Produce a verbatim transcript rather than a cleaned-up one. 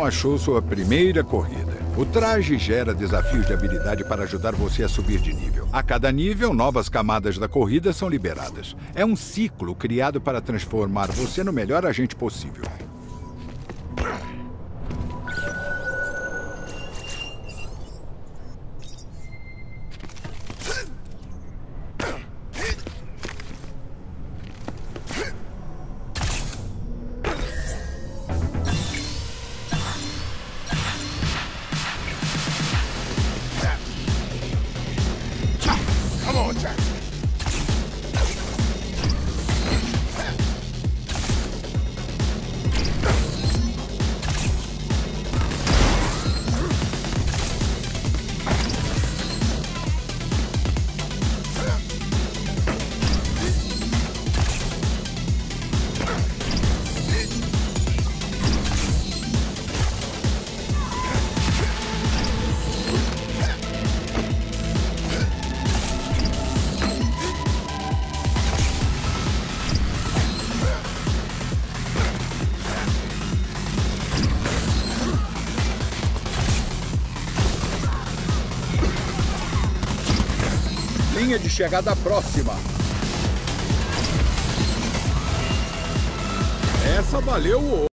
não achou sua primeira corrida. O traje gera desafios de habilidade para ajudar você a subir de nível. A cada nível, novas camadas da corrida são liberadas. É um ciclo criado para transformar você no melhor agente possível. Linha de chegada próxima. Essa valeu o